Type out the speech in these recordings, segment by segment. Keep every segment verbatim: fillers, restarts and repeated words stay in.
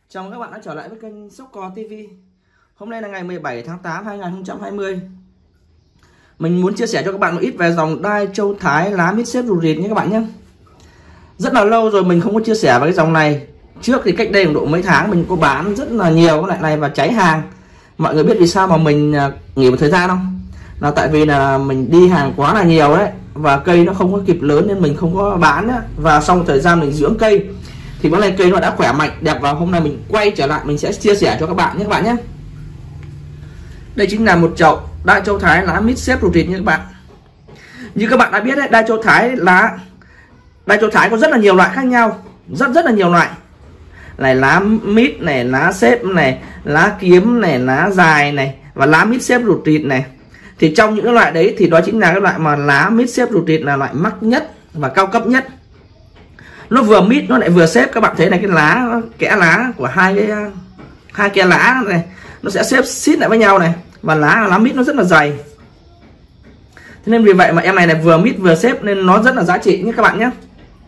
Chào mừng các bạn đã trở lại với kênh Sóc Cò ti vi. Hôm nay là ngày mười bảy tháng tám năm hai nghìn không trăm hai mươi. Mình muốn chia sẻ cho các bạn một ít về dòng đai châu Thái lá mít xếp rụt rịt nhé các bạn nhé. Rất là lâu rồi mình không có chia sẻ về cái dòng này. Trước thì cách đây một độ mấy tháng mình có bán rất là nhiều cái loại này và cháy hàng. Mọi người biết vì sao mà mình nghỉ một thời gian không? Là tại vì là mình đi hàng quá là nhiều đấy, và cây nó không có kịp lớn nên mình không có bán nữa. Và sau một thời gian mình dưỡng cây thì bữa nay cây nó đã khỏe mạnh đẹp, và hôm nay mình quay trở lại mình sẽ chia sẻ cho các bạn nhé các bạn nhé. Đây chính là một chậu đai châu Thái lá mít xếp rụt rịt như các bạn. Như các bạn đã biết đấy, đai châu Thái lá đai châu Thái có rất là nhiều loại khác nhau, rất rất là nhiều loại. Này lá mít này, lá xếp này, lá kiếm này, lá dài này và lá mít xếp rụt rịt này. Thì trong những cái loại đấy thì đó chính là cái loại mà lá mít xếp rụt rịt là loại mắc nhất và cao cấp nhất. Nó vừa mít nó lại vừa xếp. Các bạn thấy này, cái lá kẽ lá của hai cái hai cái lá này nó sẽ xếp xít lại với nhau này, và lá lá mít nó rất là dày. Thế nên vì vậy mà em này là vừa mít vừa xếp nên nó rất là giá trị nhé các bạn nhé.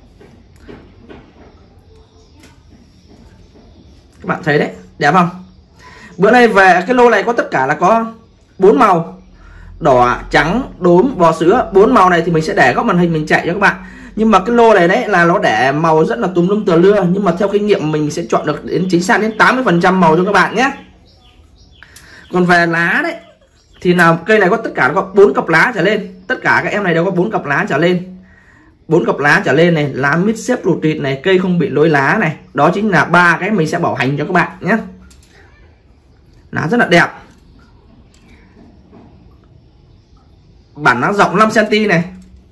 Các bạn thấy đấy, đẹp không? Bữa nay về cái lô này có tất cả là có bốn màu: đỏ, trắng, đốm, bò sữa. Bốn màu này thì mình sẽ để góc màn hình mình chạy cho các bạn. Nhưng mà cái lô này đấy là nó để màu rất là tùm lum tờ lưa, nhưng mà theo kinh nghiệm mình sẽ chọn được đến chính xác đến tám mươi phần trăm màu cho các bạn nhé. Còn về lá đấy thì nào, cây này có tất cả có bốn cặp lá trở lên. Tất cả các em này đều có bốn cặp lá trở lên. Bốn cặp lá trở lên này, lá mít xếp rụt rịt này, cây không bị lối lá này. Đó chính là ba cái mình sẽ bảo hành cho các bạn nhé. Lá rất là đẹp. Bản lá rộng năm xăng ti mét này.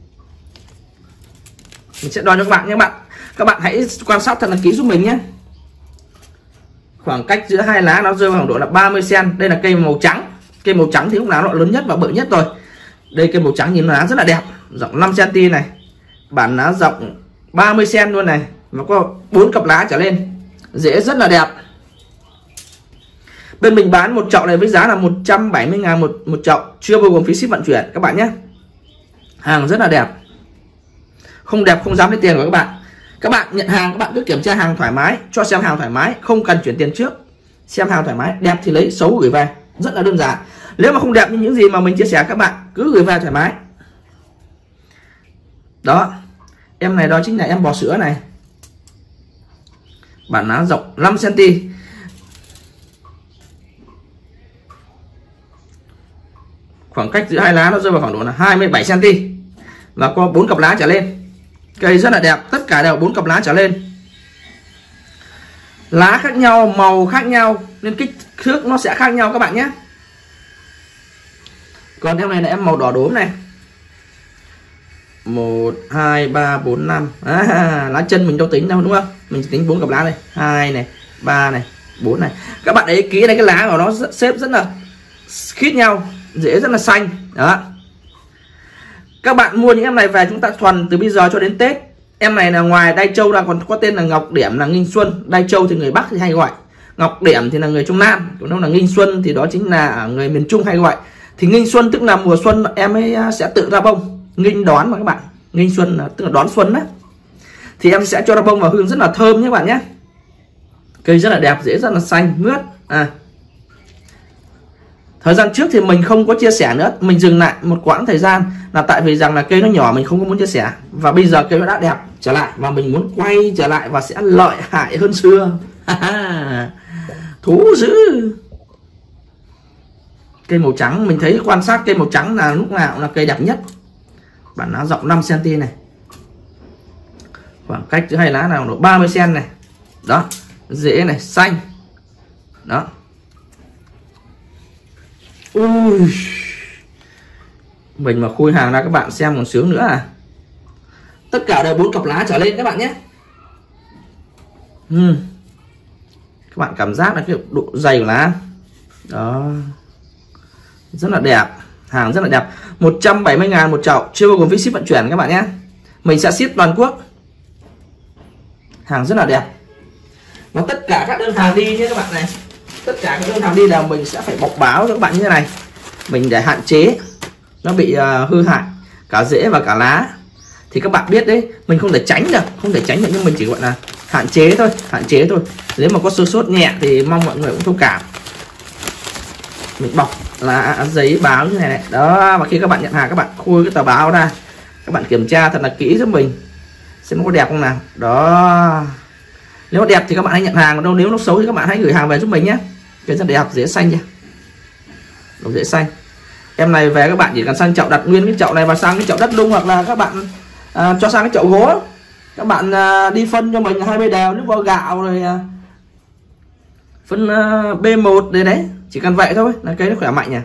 Mình sẽ đo cho các bạn nhé các bạn. Các bạn hãy quan sát thật là kỹ giúp mình nhé. Khoảng cách giữa hai lá nó rơi vào khoảng độ là ba mươi xăng ti mét. Đây là cây màu trắng. Cây màu trắng thì lúc nào nó lớn nhất và bự nhất rồi. Đây cây màu trắng nhìn lá rất là đẹp, rộng năm xăng ti mét này. Bản lá rộng ba mươi xăng ti mét luôn này, nó có bốn cặp lá trở lên. Rễ rất là đẹp. Bên mình bán một chậu này với giá là một trăm bảy mươi ngàn một một chậu, chưa bao gồm phí ship vận chuyển các bạn nhé. Hàng rất là đẹp. Không đẹp không dám lấy tiền của các bạn. Các bạn nhận hàng các bạn cứ kiểm tra hàng thoải mái, cho xem hàng thoải mái, không cần chuyển tiền trước. Xem hàng thoải mái, đẹp thì lấy, xấu gửi về, rất là đơn giản. Nếu mà không đẹp như những gì mà mình chia sẻ các bạn cứ gửi về thoải mái. Đó, em này đó chính là em bò sữa này. Bản lá rộng năm xăng ti mét. Khoảng cách giữa hai lá nó rơi vào khoảng độ là hai mươi bảy xăng ti mét và có bốn cặp lá trở lên. Cây rất là đẹp, tất cả đều bốn cặp lá trở lên. Lá khác nhau, màu khác nhau nên kích thước nó sẽ khác nhau các bạn nhé. Còn em này là em màu đỏ đốm này. Một, hai, ba, bốn, năm. À, lá chân mình đâu tính đâu đúng không? Mình tính bốn cặp lá này. Hai này, ba này, bốn này. Các bạn ấy kỹ đây, cái lá của nó xếp rất là khít nhau, rễ rất là xanh. Đó. Các bạn mua những em này về chúng ta thuần từ bây giờ cho đến Tết. Em này là ngoài đai châu ra còn có tên là ngọc điểm, là nghinh xuân. Đai châu thì người Bắc thì hay gọi, ngọc điểm thì là người trong Nam, còn nó là nghinh xuân thì đó chính là người miền Trung hay gọi. Thì nghinh xuân tức là mùa xuân em ấy sẽ tự ra bông. Nghinh đón mà các bạn, nghinh xuân là tức là đón xuân đó. Thì em sẽ cho ra bông và hương rất là thơm nhé các bạn nhé. Cây rất là đẹp, rễ rất là xanh mướt. À, thời gian trước thì mình không có chia sẻ nữa, mình dừng lại một quãng thời gian là tại vì rằng là cây nó nhỏ, mình không có muốn chia sẻ. Và bây giờ cây nó đã đẹp trở lại và mình muốn quay trở lại và sẽ lợi hại hơn xưa. Thú dữ. Cây màu trắng, mình thấy quan sát cây màu trắng là lúc nào cũng là cây đẹp nhất. Bản lá rộng năm xăng ti mét này. Khoảng cách giữa hai lá nào độ ba mươi xăng ti mét này. Đó, rễ này xanh. Đó. Ui, mình mà khui hàng ra các bạn xem còn sướng nữa à. Tất cả đều bốn cặp lá trở lên các bạn nhé. uhm. Các bạn cảm giác là cái độ dày của lá. Đó, rất là đẹp. Hàng rất là đẹp. Một trăm bảy mươi ngàn một chậu, chưa bao gồm phí ship vận chuyển các bạn nhé. Mình sẽ ship toàn quốc. Hàng rất là đẹp. Và tất cả các đơn hàng đi nhé các bạn này. Tất cả các đơn hàng đi là mình sẽ phải bọc báo cho các bạn như thế này. Mình để hạn chế nó bị uh, hư hại cả rễ và cả lá. Thì các bạn biết đấy, mình không thể tránh được, không thể tránh được, nhưng mình chỉ gọi là hạn chế thôi, hạn chế thôi. Nếu mà có sơ sót nhẹ thì mong mọi người cũng thông cảm. Mình bọc là giấy báo như này này. Đó, và khi các bạn nhận hàng các bạn khui cái tờ báo ra, các bạn kiểm tra thật là kỹ giúp mình xem nó có đẹp không nào. Đó, nếu đẹp thì các bạn hãy nhận hàng, đâu nếu nó xấu thì các bạn hãy gửi hàng về giúp mình nhé. Cái rất đẹp, dễ xanh nha, đồ dễ xanh. Em này về các bạn chỉ cần sang chậu đặt nguyên cái chậu này và sang cái chậu đất nung, hoặc là các bạn à, cho sang cái chậu gỗ. Các bạn à, đi phân cho mình hai bê đều nước vo gạo rồi à, phân à, bê một đấy đấy, chỉ cần vậy thôi là cây nó khỏe mạnh nhỉ.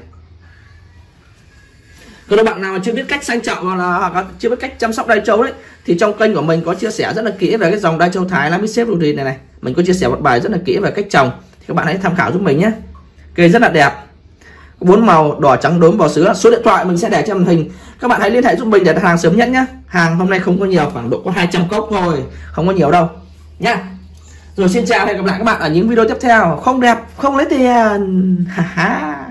Còn các bạn nào mà chưa biết cách sang chậu hoặc là hoặc là chưa biết cách chăm sóc đai trâu đấy, thì trong kênh của mình có chia sẻ rất là kỹ về cái dòng đai trâu Thái lá mít xếp ruột này này. Mình có chia sẻ một bài rất là kỹ về cách trồng, thì các bạn hãy tham khảo giúp mình nhé. Cây rất là đẹp, bốn màu đỏ trắng đốm bò sứa. Số điện thoại mình sẽ để trên màn hình, các bạn hãy liên hệ giúp mình để đặt hàng sớm nhất nhé. Hàng hôm nay không có nhiều, khoảng độ có hai trăm cốc thôi, không có nhiều đâu nhá. Rồi xin chào, hẹn gặp lại các bạn ở những video tiếp theo. Không đẹp không lấy tiền. Ha ha.